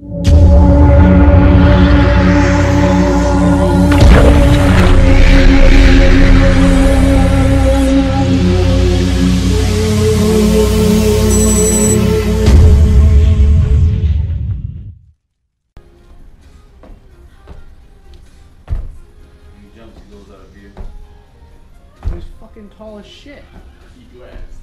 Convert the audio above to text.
He's fucking tall as shit. Eat your ass.